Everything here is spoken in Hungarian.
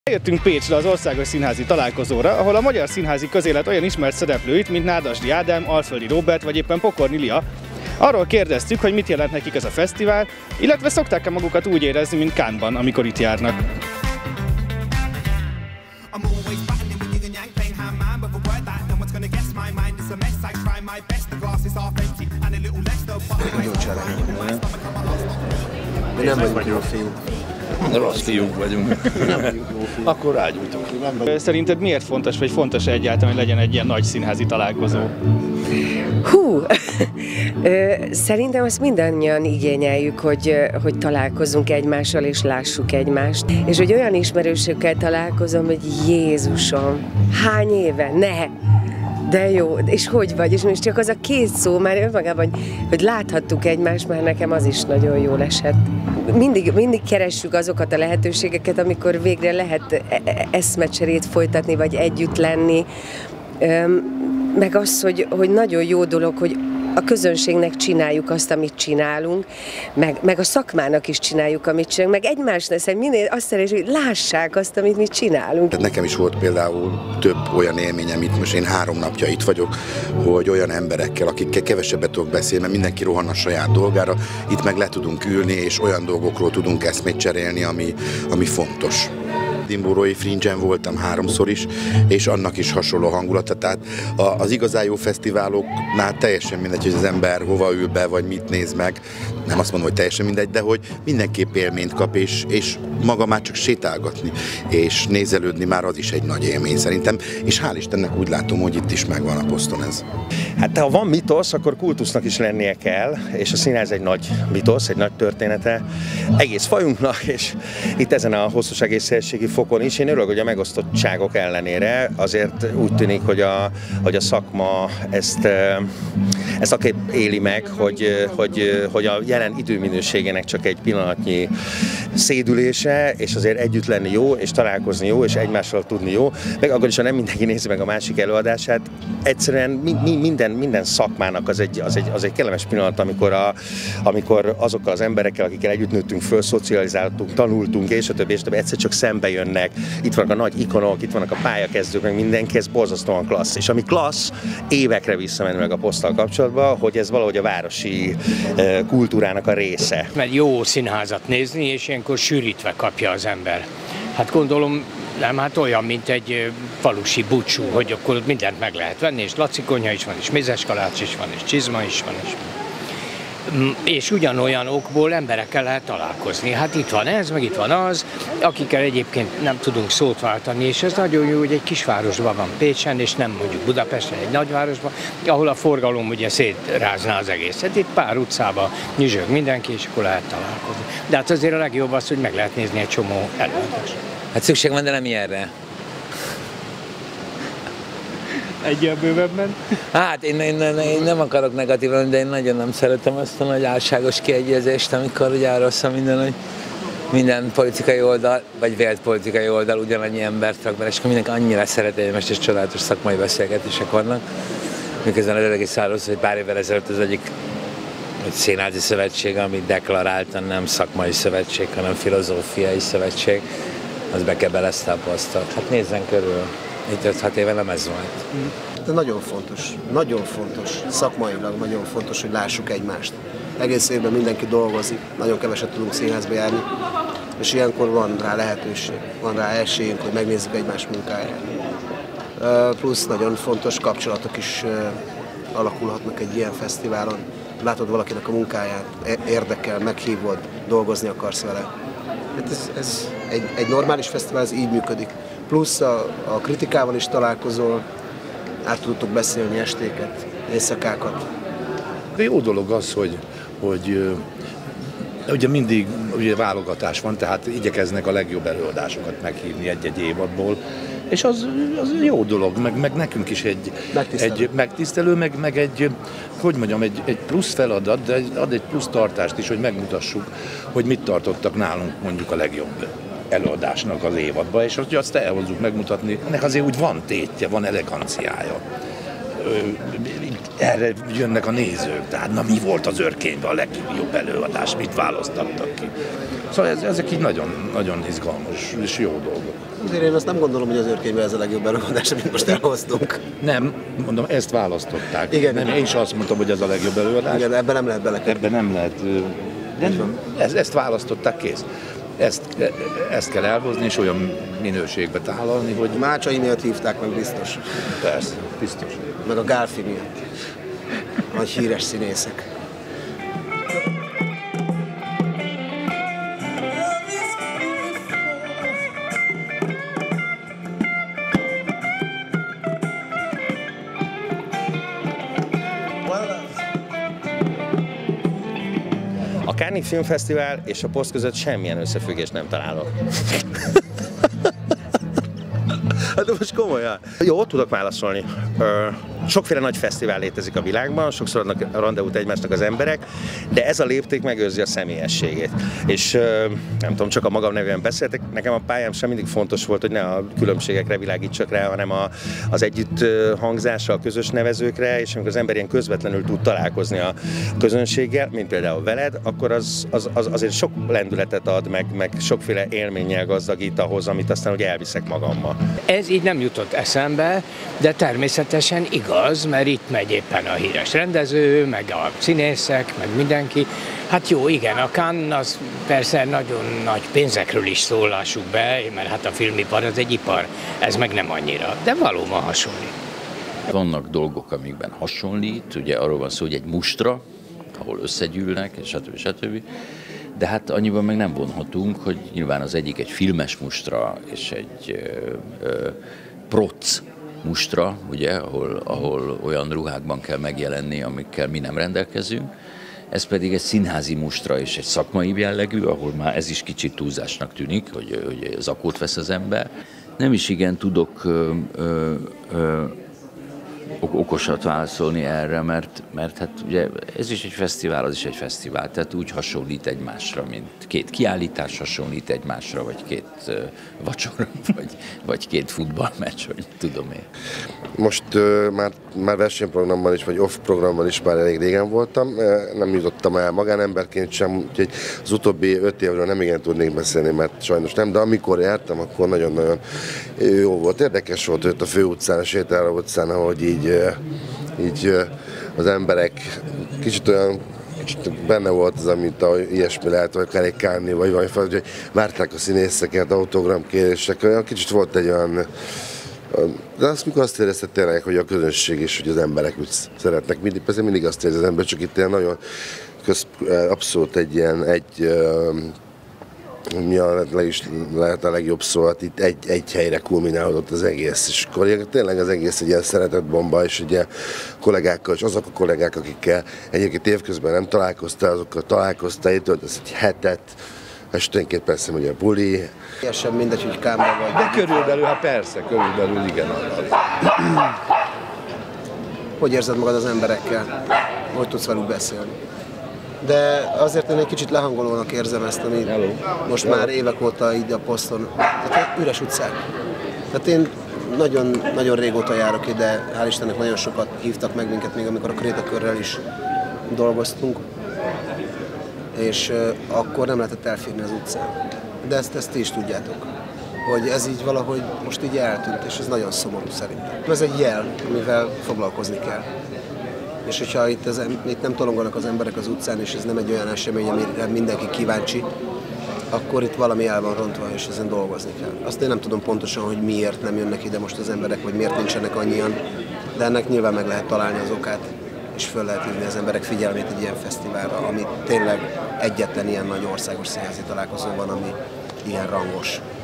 Eljöttünk Pécsre az országos színházi találkozóra, ahol a magyar színházi közélet olyan ismert szereplőit, mint Nádasdy Ádám, Alföldi Róbert vagy éppen Pokorni Lia. Arról kérdeztük, hogy mit jelent nekik ez a fesztivál, illetve szokták-e magukat úgy érezni, mint Cannes-ban, amikor itt járnak. Nem vagyunk jó fiúk. Rossz fiúk vagyunk. Nem vagyunk jó fiúk. Akkor rágyújtunk. Szerinted miért fontos, vagy fontos egyáltalán, hogy legyen egy ilyen nagy színházi találkozó? Szerintem azt mindannyian igényeljük, hogy találkozzunk egymással és lássuk egymást. És hogy olyan ismerősökkel találkozom, hogy Jézusom, hány éve? De jó, és hogy vagy? És most csak az a két szó már önmagában, hogy láthattuk egymást, már nekem az is nagyon jól esett. Mindig keressük azokat a lehetőségeket, amikor végre lehet eszmecserét folytatni, vagy együtt lenni. Meg az, hogy nagyon jó dolog, hogy a közönségnek csináljuk azt, amit csinálunk, meg a szakmának is csináljuk, amit csinálunk, meg egymásnak minél azt szeretjük, hogy lássák azt, amit mi csinálunk. Nekem is volt például több olyan élményem, itt most én 3 napja itt vagyok, hogy olyan emberekkel, akikkel kevesebbet tudok beszélni, mert mindenki rohan a saját dolgára, itt meg le tudunk ülni, és olyan dolgokról tudunk eszmét cserélni, ami fontos. Edinburghi Fringe-en voltam 3-szor is, és annak is hasonló hangulata. Tehát az igazán jó fesztiváloknál teljesen mindegy, hogy az ember hova ül be, vagy mit néz meg. Nem azt mondom, hogy teljesen mindegy, de hogy mindenképp élményt kap, és maga már csak sétálgatni, és nézelődni már az is egy nagy élmény szerintem. És hál' Istennek úgy látom, hogy itt is megvan a poszton ez. Hát ha van mitosz, akkor kultusznak is lennie kell, és a színház egy nagy mitosz, egy nagy története egész fajunknak, és itt ezen a hosszúság és szélességi fokon is. Én örülök, hogy a megosztottságok ellenére azért úgy tűnik, hogy a szakma ezt akár éli meg, hogy a jelen időminőségének csak egy pillanatnyi szédülése, és azért együtt lenni jó, és találkozni jó, és egymással tudni jó, meg akkor is, ha nem mindenki nézi meg a másik előadását, egyszerűen minden szakmának az egy kellemes pillanat, amikor azokkal az emberekkel, akikkel együtt nőttünk föl, szocializáltunk, tanultunk, és a többi, egyszer csak szembe jönnek. Itt vannak a nagy ikonok, itt vannak a pályakezdők, meg mindenki, ez borzasztóan klassz. És ami klassz, évekre visszamenni meg a poszttal kapcsolatban, hogy ez valahogy a városi kultúrának a része. Mert jó színházat nézni, és ilyenkor sűrítve kapja az ember. Hát gondolom, nem, hát olyan, mint egy falusi búcsú, hogy akkor ott mindent meg lehet venni, és lacikonyha is van, és mézeskalács is van, és csizma is van, és ugyanolyan okból emberekkel lehet találkozni. Hát itt van ez, meg itt van az, akikkel egyébként nem tudunk szót váltani, és ez nagyon jó, hogy egy kisvárosban van Pécsen, és nem mondjuk Budapesten, egy nagyvárosban, ahol a forgalom ugye szétrázná az egészet. Itt pár utcában nyüzsög mindenki, és akkor lehet találkozni. De hát azért a legjobb az, hogy meg lehet nézni egy csomó előadást. Hát szükség van, de nem ilyenre. Egyel bővebben? Hát én nem akarok negatívan, de én nagyon nem szeretem ezt a nagy álságos kiegyezést, amikor ugye arról szól hogy minden politikai oldal, vagy vélt politikai oldal ugyanannyi embert rak be, és akkor mindenki annyira szereti egymást, és csodálatos szakmai beszélgetések vannak. Miközben az egész arról szól, hogy pár évvel ezelőtt az egyik színházi szövetség, ami deklaráltan nem szakmai szövetség, hanem filozófiai szövetség, az bekebelezte a posztot. Hát nézzen körül. Itt 5-6 éve nem ez volt. De nagyon fontos, szakmailag nagyon fontos, hogy lássuk egymást. Egész évben mindenki dolgozik, nagyon keveset tudunk színházba járni, és ilyenkor van rá lehetőség, van rá esélyünk, hogy megnézzük egymás munkáját. Plusz nagyon fontos kapcsolatok is alakulhatnak egy ilyen fesztiválon. Látod valakinek a munkáját, érdekel, meghívod, dolgozni akarsz vele. Hát ez egy normális fesztivál, ez így működik. Plusz a kritikával is találkozol, át tudtuk beszélni estéket, éjszakákat. De jó dolog az, hogy ugye mindig ugye válogatás van, tehát igyekeznek a legjobb előadásokat meghívni egy-egy évadból, és az jó dolog, meg nekünk is egy megtisztelő, meg egy, hogy mondjam, egy plusz feladat, de ad egy plusz tartást is, hogy megmutassuk, hogy mit tartottak nálunk mondjuk a legjobb előadásnak az évadba, és azt elhozzuk megmutatni. Ennek azért úgy van tétje, van eleganciája. erre jönnek a nézők. Tehát na mi volt az Örkényben a legjobb előadás, mit választottak ki. Szóval ezek így nagyon, nagyon izgalmas és jó dolgok. Azért én azt nem gondolom, hogy az Örkényben ez a legjobb előadás, amit most elhoztunk. Nem, mondom, ezt választották. Igen. Nem, én is azt mondtam, hogy ez a legjobb előadás. Igen, ebben nem lehet belekötni. Ebben nem lehet. Ezt választották, kész. Ezt kell elhozni, és olyan minőségbe tálalni, hogy... Mácsai miatt hívták meg biztos. Persze, biztos. Meg a Gálfi miatt. Nagy híres színészek. A Cannes Filmfesztivál és a poszt között semmilyen összefüggést nem találok. Hát de most komolyan. Jó, tudok válaszolni. Sokféle nagy fesztivál létezik a világban, sokszor adnak randevút egymásnak az emberek, de ez a lépték megőrzi a személyességét. És nem tudom, csak a magam nevében beszéltek, nekem a pályám sem mindig fontos volt, hogy ne a különbségekre világítsak rá, hanem az együtt hangzásra, a közös nevezőkre, és amikor az ember ilyen közvetlenül tud találkozni a közönséggel, mint például veled, akkor az azért sok lendületet ad, meg sokféle élménnyel gazdagít ahhoz, amit aztán ugye elviszek magammal. Ez így nem jutott eszembe, de természetesen igaz, mert itt megy éppen a híres rendező, meg a színészek, meg mindenki. Hát jó, igen, a Cannes az persze nagyon nagy pénzekről is szól, lássuk be, mert hát a filmipar az egy ipar, ez meg nem annyira, de valóban hasonlít. Vannak dolgok, amikben hasonlít, ugye arról van szó, hogy egy mustra, ahol összegyűlnek, stb. De hát annyiban meg nem vonhatunk, hogy nyilván az egyik egy filmes mustra, és egy proc mustra, ugye, ahol olyan ruhákban kell megjelenni, amikkel mi nem rendelkezünk. Ez pedig egy színházi mustra és egy szakmai jellegű, ahol már ez is kicsit túlzásnak tűnik, hogy zakót vesz az ember. Nem is igen tudok okosat válaszolni erre, mert hát ugye ez is egy fesztivál, az is egy fesztivál, tehát úgy hasonlít egymásra, mint két kiállítás hasonlít egymásra, vagy két vacsora, vagy két futballmeccs, vagy tudom én. Most már versenyprogramban is, vagy off programban is már elég régen voltam, nem jutottam el magánemberként sem, úgyhogy az utóbbi 5 évről nem igen tudnék beszélni, mert sajnos nem, de amikor jártam, akkor nagyon-nagyon jó volt. Érdekes volt ott a főutcán, a Sétáló utcán, ahogy így az emberek kicsit benne volt az, amit ilyesmi lehet, vagy akár egy Cannes, vagy hogy várták a színészeket, autogramkérések, olyan kicsit volt egy olyan, de mikor azt érezted tényleg, hogy a közönség is, hogy az emberek úgy szeretnek, mindig azt érzi az ember, csak itt ilyen nagyon abszolút egy ilyen, mi lehet a legjobb szó, hát itt egy helyre kulminálódott az egész, és akkor tényleg az egész egy ilyen szeretetbomba, és ugye kollégákkal, és azok a kollégák, akikkel egyébként évközben nem találkoztál, azokkal találkoztál, itt volt ez egy hetet, esténként persze ugye a buli. Teljesen mindegy, hogy Cannes vagy. De körülbelül, hát persze, körülbelül igen. Hogy érzed magad az emberekkel? Hogy tudsz velük beszélni? De azért én egy kicsit lehangolónak érzem ezt, ami most már évek óta így a poszton. Tehát üres utcák. Tehát én nagyon régóta járok ide, hál' Istennek nagyon sokat hívtak meg minket, még amikor a Krétakörrel is dolgoztunk. És akkor nem lehetett elférni az utcán. De ezt ti is tudjátok, hogy ez így valahogy most így eltűnt, és ez nagyon szomorú szerintem. Ez egy jel, amivel foglalkozni kell. És hogyha itt nem tolonganak az emberek az utcán, és ez nem egy olyan esemény, amire mindenki kíváncsi, akkor itt valami el van rontva, és ezen dolgozni kell. Azt én nem tudom pontosan, hogy miért nem jönnek ide most az emberek, vagy miért nincsenek annyian, de ennek nyilván meg lehet találni az okát, és föl lehet hívni az emberek figyelmét egy ilyen fesztiválra, ami tényleg egyetlen ilyen nagy országos színházi találkozó van, ami ilyen rangos.